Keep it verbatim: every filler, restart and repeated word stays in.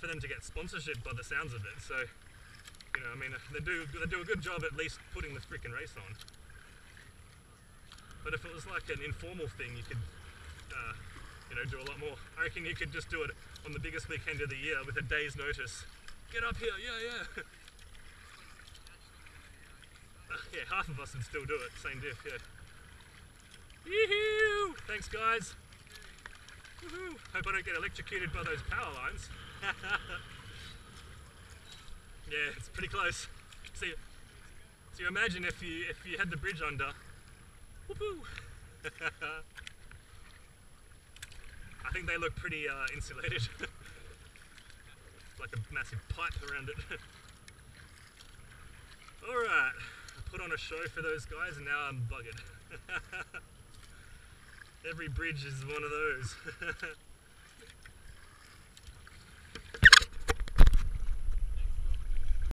for them to get sponsorship by the sounds of it. So, you know, I mean, they do they do a good job at least putting the freaking race on. But if it was like an informal thing, you could, uh, you know, do a lot more. I reckon you could just do it on the biggest weekend of the year with a day's notice. Get up here, yeah, yeah. uh, yeah, half of us would still do it, same diff, yeah. Yee-hoo! Thanks, guys. Woohoo! Hope I don't get electrocuted by those power lines. Yeah, it's pretty close. So, you, so you imagine if you if you had the bridge under. Whoopoo! I think they look pretty uh, insulated. Like a massive pipe around it. Alright, I put on a show for those guys and now I'm buggered. Every bridge is one of those.